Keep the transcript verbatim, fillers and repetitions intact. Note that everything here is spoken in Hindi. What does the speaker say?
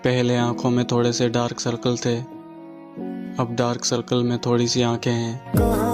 पहले आंखों में थोड़े से डार्क सर्कल थे, अब डार्क सर्कल में थोड़ी सी आंखें हैं।